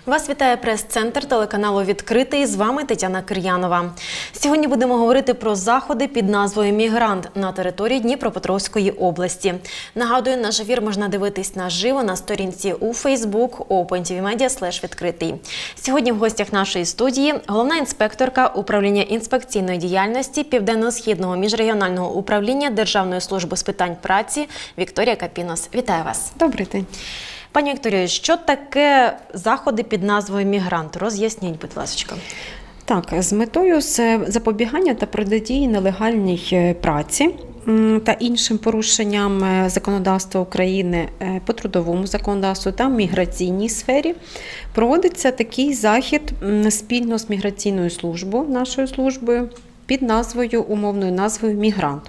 Вас вітає прес-центр телеканалу «Відкритий». З вами Тетяна Кир'янова. Сьогодні будемо говорити про заходи під назвою «Мігрант» на території Дніпропетровської області. Нагадую, наш ефір можна дивитись наживо на сторінці у Facebook opentvmedia/відкритий. Сьогодні в гостях нашої студії головна інспекторка управління інспекційної діяльності Південно-Східного міжрегіонального управління Державної служби з питань праці Вікторія Капінос. Вітаю вас. Добрий день. Пані Вікторію, що таке заходи під назвою «Мігрант»? Роз'ясніть, будь ласка. Так, з метою запобігання та протидії нелегальній праці та іншим порушенням законодавства України по трудовому законодавству та міграційній сфері проводиться такий захід спільно з міграційною службою, нашою службою, під назвою, умовною назвою «Мігрант».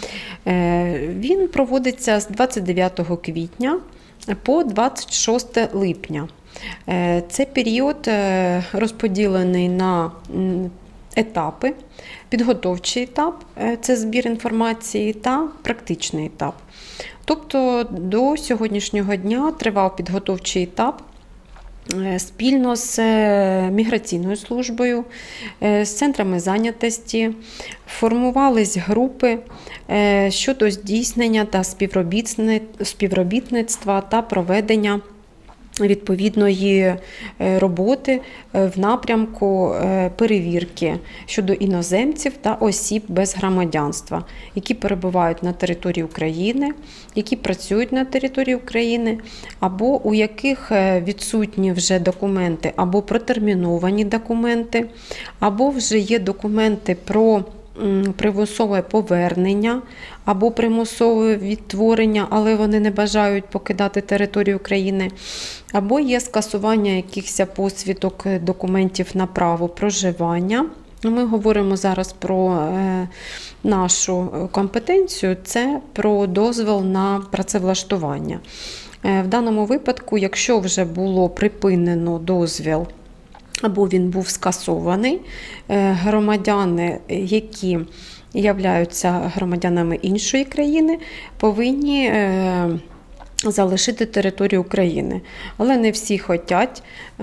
Він проводиться з 29 квітня по 26 липня. Це період розподілений на етапи. Підготовчий етап – це збір інформації, та практичний етап. Тобто до сьогоднішнього дня тривав підготовчий етап спільно з міграційною службою, з центрами зайнятості, формувались групи щодо здійснення та співробітництва та проведення відповідної роботи в напрямку перевірки щодо іноземців та осіб без громадянства, які перебувають на території України, які працюють на території України, або у яких відсутні вже документи, або протерміновані документи, або вже є документи про примусове повернення або примусове відтворення, але вони не бажають покидати територію України, або є скасування якихось посвідок документів на право проживання. Ми говоримо зараз про нашу компетенцію, це про дозвіл на працевлаштування. В даному випадку, якщо вже було припинено дозвіл, або він був скасований, громадяни, які являються громадянами іншої країни, повинні залишити територію України. Але не всі хочуть,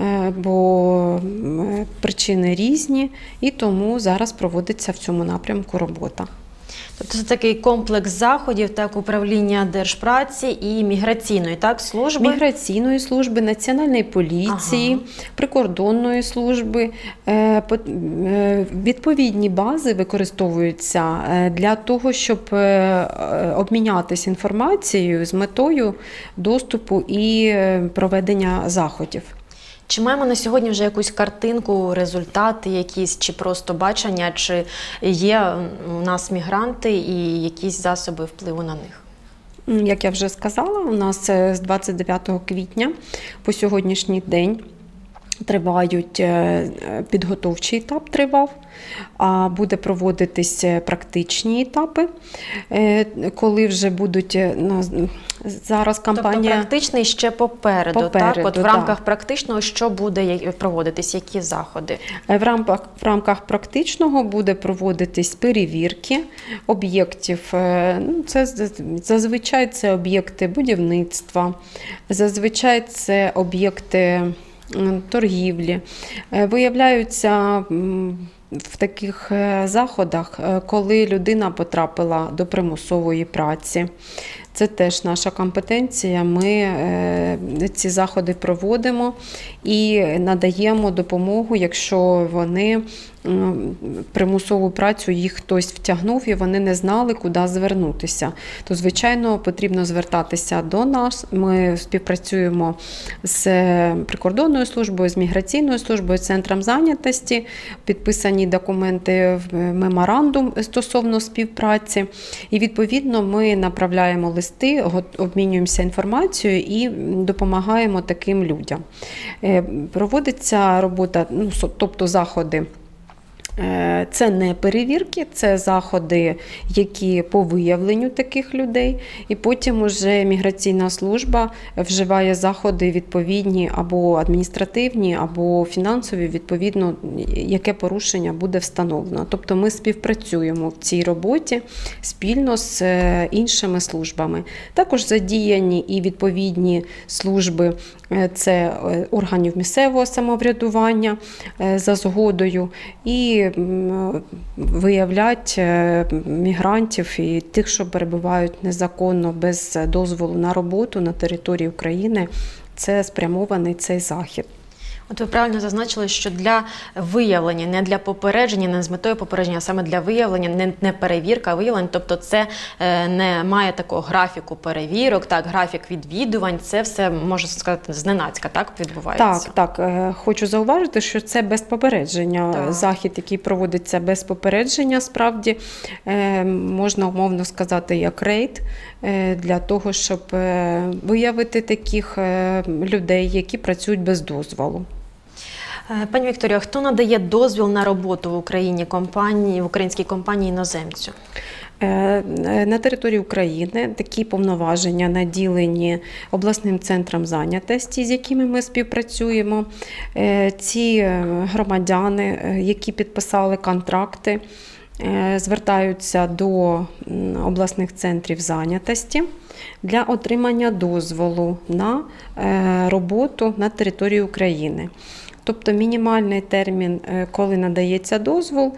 бо причини різні, і тому зараз проводиться в цьому напрямку робота. Тобто це такий комплекс заходів, так, управління Держпраці і міграційної, так, служби? Міграційної служби, Національної поліції, прикордонної служби. Відповідні бази використовуються для того, щоб обмінятися інформацією з метою доступу і проведення заходів. Чи маємо на сьогодні вже якусь картинку, результати якісь, чи просто бачення, чи є у нас мігранти і якісь засоби впливу на них? Як я вже сказала, у нас з 29 квітня по сьогоднішній день тривають, підготовчий етап тривав, а буде проводитись практичні етапи, коли вже будуть, зараз кампанія... Тобто практичний ще попереду, так? От в рамках практичного що буде проводитись, які заходи? В рамках практичного буде проводитись перевірки об'єктів. Це зазвичай це об'єкти будівництва, зазвичай це об'єкти торгівлі. Виявляються в таких заходах, коли людина потрапила до примусової праці. Це теж наша компетенція. Ми ці заходи проводимо і надаємо допомогу, якщо вони примусову працю їх хтось втягнув і вони не знали, куди звернутися. То, звичайно, потрібно звертатися до нас. Ми співпрацюємо з прикордонною службою, з міграційною службою, центром зайнятості, підписані документи в меморандум стосовно співпраці. І, відповідно, ми направляємо листи, обмінюємося інформацією і допомагаємо таким людям. Проводиться робота, тобто заходи. Це не перевірки, це заходи, які по виявленню таких людей. І потім уже міграційна служба вживає заходи відповідні або адміністративні, або фінансові, відповідно, яке порушення буде встановлено. Тобто ми співпрацюємо в цій роботі спільно з іншими службами. Також задіяні і відповідні служби це органів місцевого самоврядування за згодою, і виявлять мігрантів і тих, що перебувають незаконно без дозволу на роботу на території України. Це спрямований цей захід. От ви правильно зазначили, що для виявлення, не для попередження, не з метою попередження, а саме для виявлення, не перевірка, а виявлення. Тобто це не має такого графіку перевірок, так, графік відвідувань, це все, можна сказати, зненацька, так, відбувається? Так. Хочу зауважити, що це без попередження. Так. Захід, який проводиться без попередження, справді, можна умовно сказати, як рейд, для того, щоб виявити таких людей, які працюють без дозволу. Пані Вікторія, хто надає дозвіл на роботу в Україні в українській компанії іноземцю? На території України такі повноваження наділені обласним центром зайнятості, з якими ми співпрацюємо. Ці громадяни, які підписали контракти, звертаються до обласних центрів зайнятості для отримання дозволу на роботу на території України. Тобто мінімальний термін, коли надається дозвол,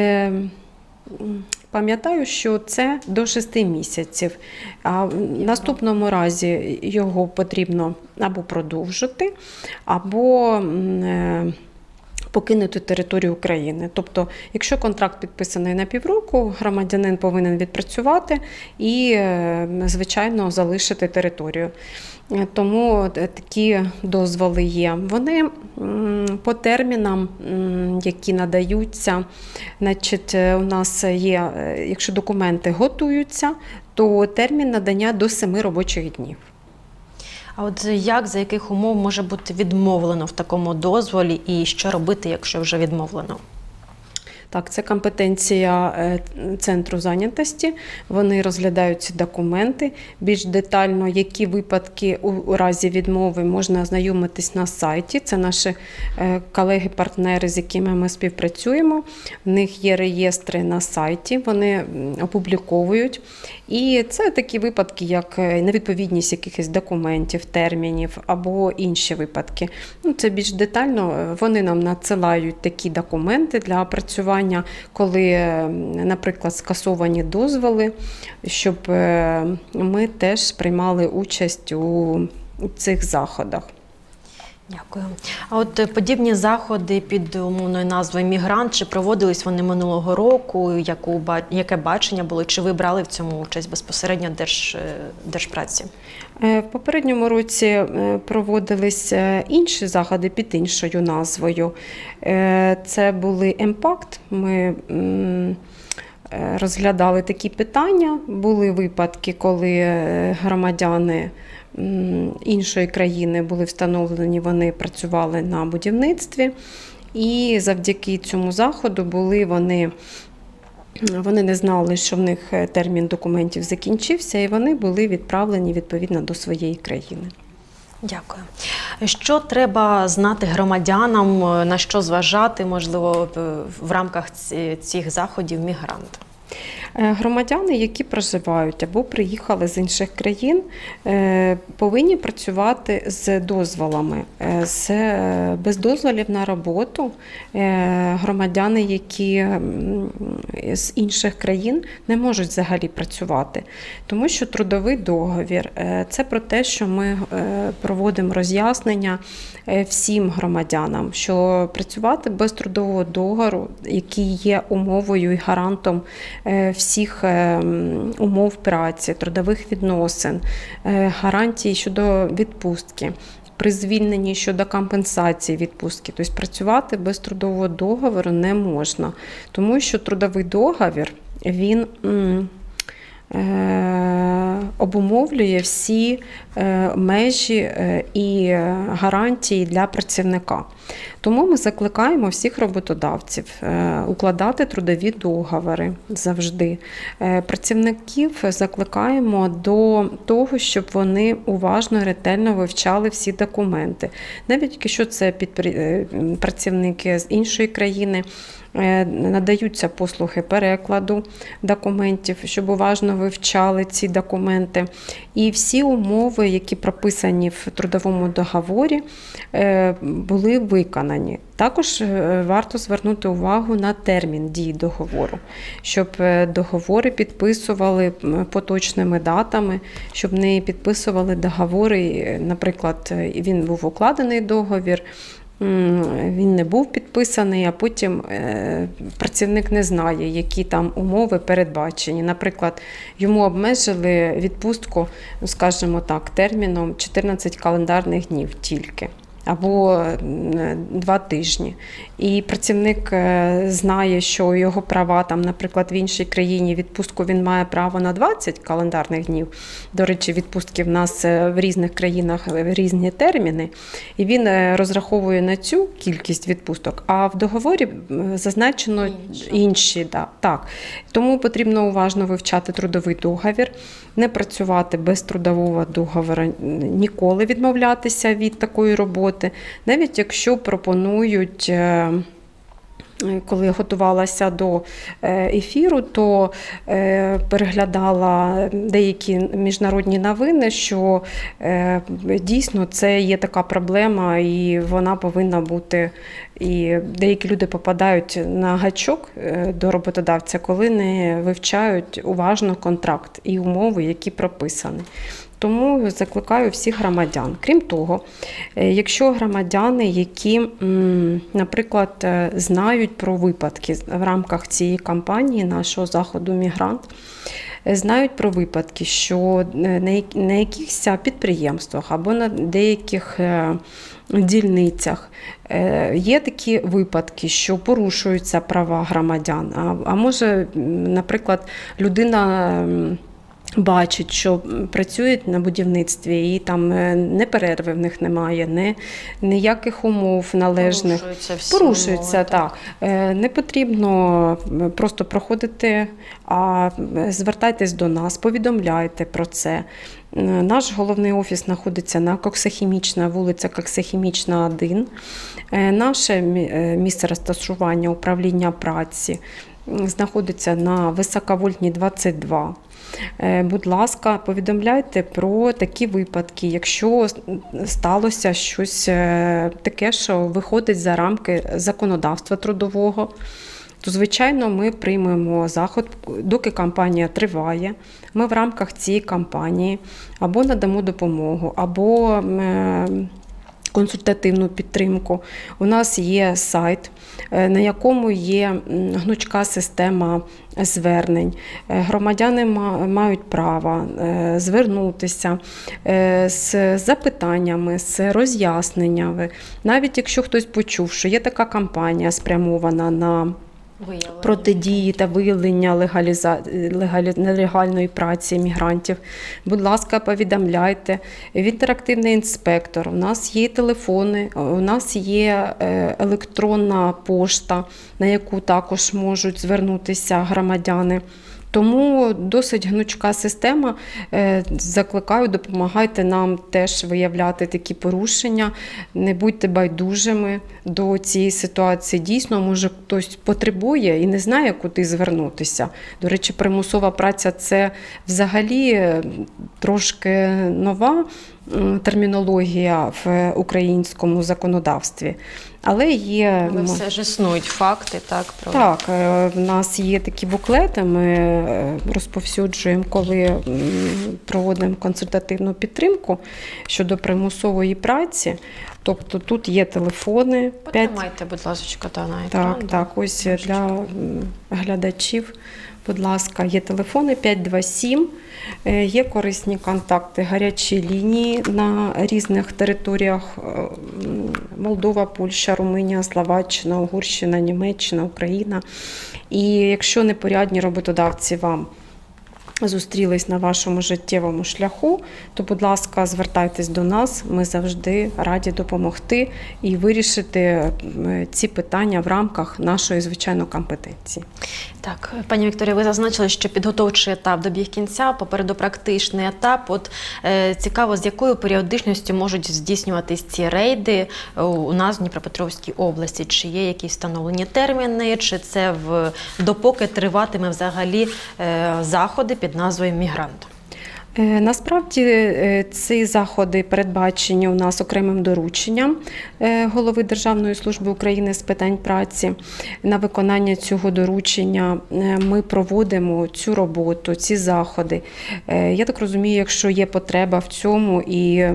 пам'ятаю, що це до 6 місяців. А в наступному разі його потрібно або продовжити, або покинути територію України. Тобто, якщо контракт підписаний на півроку, громадянин повинен відпрацювати і, звичайно, залишити територію. Тому такі дозволи є. Вони по термінам, які надаються, значить, у нас є, якщо документи готуються, то термін надання до 7 робочих днів. А от як, за яких умов може бути відмовлено в такому дозволі і що робити, якщо вже відмовлено? Так, це компетенція центру зайнятості. Вони розглядають ці документи. Більш детально, які випадки у разі відмови, можна ознайомитись на сайті. Це наші колеги-партнери, з якими ми співпрацюємо. В них є реєстри на сайті, вони опубліковують. І це такі випадки, як невідповідність якихось документів, термінів або інші випадки. Це більш детально. Вони нам надсилають такі документи для опрацювання, коли, наприклад, скасовані дозволи, щоб ми теж приймали участь у цих заходах. Дякую. А от подібні заходи під умовною назвою «Мігрант», чи проводились вони минулого року, яке бачення було, чи ви брали в цьому участь безпосередньо Держпраці? В попередньому році проводились інші заходи під іншою назвою. Це були «Емпакт». Ми розглядали такі питання. Були випадки, коли громадяни іншої країни були встановлені, вони працювали на будівництві. І завдяки цьому заходу вони не знали, що в них термін документів закінчився, і вони були відправлені відповідно до своєї країни. Дякую. Що треба знати громадянам, на що зважати, можливо, в рамках цих заходів «Мігрант»? Громадяни, які проживають або приїхали з інших країн, повинні працювати з дозволами. Без дозволів на роботу громадяни, які з інших країн, не можуть взагалі працювати. Тому що трудовий договір – це про те, що ми проводимо роз'яснення всім громадянам, що працювати без трудового договору, який є умовою і гарантом всіх умов праці, трудових відносин, гарантій щодо відпустки, при звільненні щодо компенсації відпустки. Тобто працювати без трудового договору не можна, тому що трудовий договір, він обумовлює всі межі і гарантії для працівника. Тому ми закликаємо всіх роботодавців укладати трудові договори завжди. Працівників закликаємо до того, щоб вони уважно і ретельно вивчали всі документи. Навіть якщо це працівники з іншої країни, надаються послуги перекладу документів, щоб уважно вивчали ці документи. мігранти. І всі умови, які прописані в трудовому договорі, були виконані. Також варто звернути увагу на термін дії договору, щоб договори підписували поточними датами, щоб не підписували договори, наприклад, він був укладений договір, він не був підписаний, а потім працівник не знає, які там умови передбачені. Наприклад, йому обмежили відпустку, скажімо так, терміном 14 календарних днів тільки. Або 2 тижні. І працівник знає, що його права, там, наприклад, в іншій країні відпустку він має право на 20 календарних днів. До речі, відпустки в нас в різних країнах в різні терміни. І він розраховує на цю кількість відпусток, а в договорі зазначено інші. Да, так. Тому потрібно уважно вивчати трудовий договір, не працювати без трудового договору, ніколи відмовлятися від такої роботи. Навіть якщо пропонують, коли готувалася до ефіру, то переглядала деякі міжнародні новини, що дійсно це є така проблема і вона повинна бути. І деякі люди попадають на гачок до роботодавця, коли не вивчають уважно контракт і умови, які прописані. Тому закликаю всіх громадян. Крім того, якщо громадяни, які, наприклад, знають про випадки в рамках цієї кампанії нашого заходу «Мігрант», знають про випадки, що на якихось підприємствах або на деяких дільницях є такі випадки, що порушуються права громадян. А може, наприклад, людина бачить, що працюють на будівництві і там не перерви в них немає, ніяких умов належних. Порушуються, умови, так. Не потрібно просто проходити, а звертайтесь до нас, повідомляйте про це. Наш головний офіс знаходиться на Коксохімічна, вулиця Коксохімічна, 1. Наше місце розташування управління праці знаходиться на Високовольтній, 22. Будь ласка, повідомляйте про такі випадки, якщо сталося щось таке, що виходить за рамки законодавства трудового, то, звичайно, ми приймемо заход, доки кампанія триває. Ми в рамках цієї кампанії або надамо допомогу, або консультативну підтримку. У нас є сайт, на якому є гнучка система звернень. Громадяни мають право звернутися з запитаннями, з роз'ясненнями. Навіть якщо хтось почув, що є така кампанія спрямована на протидії та виявлення нелегальної праці мігрантів. Будь ласка, повідомляйте. Інтерактивний інспектор. У нас є телефони, у нас є електронна пошта, на яку також можуть звернутися громадяни. Тому досить гнучка система. Закликаю, допомагайте нам теж виявляти такі порушення. Не будьте байдужими до цієї ситуації. Дійсно, може хтось потребує і не знає, куди звернутися. До речі, примусова праця – це взагалі трошки нова термінологія в українському законодавстві. Але все ж існують факти, так? Так, в нас є такі буклети, ми розповсюджуємо, коли проводимо консультативну підтримку щодо примусової праці. Тобто тут є телефони. Потримайте, будь ласка, на екран. Так, ось для глядачів. Будь ласка, є телефони 527, є корисні контакти, гарячі лінії на різних територіях: Молдова, Польща, Румунія, Словаччина, Угорщина, Німеччина, Україна. І якщо непорядні роботодавці вам зустрілись на вашому життєвому шляху, то, будь ласка, звертайтесь до нас, ми завжди раді допомогти і вирішити ці питання в рамках нашої, звичайно, компетенції. Так, пані Вікторія, ви зазначили, що підготовчий етап добіг кінця, попереду практичний етап. Цікаво, з якою періодичністю можуть здійснюватись ці рейди у нас в Дніпропетровській області? Чи є якісь встановлені терміни, чи це допоки триватиме взагалі заходи під назвою «Мігрант»? Насправді ці заходи передбачені у нас окремим дорученням голови Державної служби України з питань праці. На виконання цього доручення ми проводимо цю роботу, ці заходи. Я так розумію, якщо є потреба в цьому і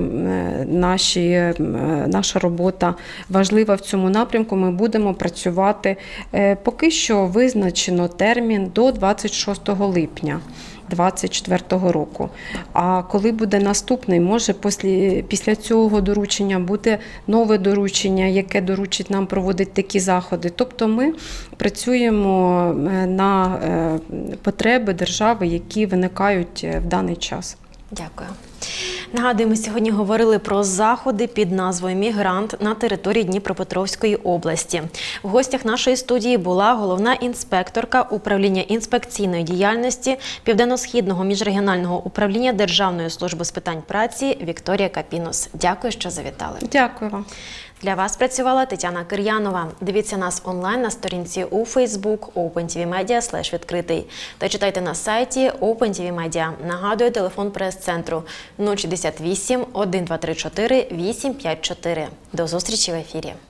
наша робота важлива в цьому напрямку, ми будемо працювати. Поки що визначено термін до 26 липня. 2024 року. А коли буде наступний, може після цього доручення буде нове доручення, яке доручить нам проводити такі заходи. Тобто ми працюємо на потреби держави, які виникають в даний час. Дякую. Нагадую, ми сьогодні говорили про заходи під назвою «Мігрант» на території Дніпропетровської області. В гостях нашої студії була головна інспекторка управління інспекційної діяльності Південно-Східного міжрегіонального управління Державної служби з питань праці Вікторія Капінос. Дякую, що завітали. Дякую вам. Для вас працювала Тетяна Кир'янова. Дивіться нас онлайн на сторінці у Facebook opentvmedia/відкритий та читайте на сайті Open TV Media. Нагадую, телефон прес-центру 068 1234 854. До зустрічі в ефірі.